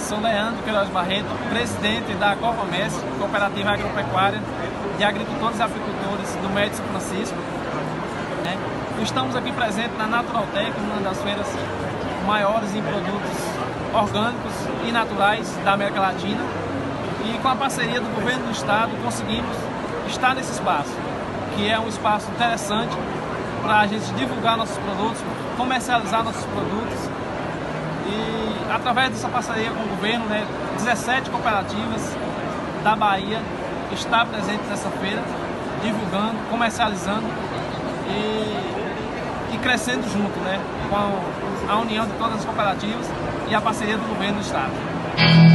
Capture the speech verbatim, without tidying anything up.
Sou Leandro Queiroz Barreto, presidente da Cofamesc, Cooperativa Agropecuária de Agricultores e Apicultores do Médio São Francisco. Estamos aqui presentes na Naturaltec, uma das feiras maiores em produtos orgânicos e naturais da América Latina. E com a parceria do governo do estado conseguimos estar nesse espaço, que é um espaço interessante para a gente divulgar nossos produtos, comercializar nossos produtos. E através dessa parceria com o governo, né, dezessete cooperativas da Bahia estão presentes nessa feira, divulgando, comercializando e, e crescendo junto, né, com a união de todas as cooperativas e a parceria do governo do estado.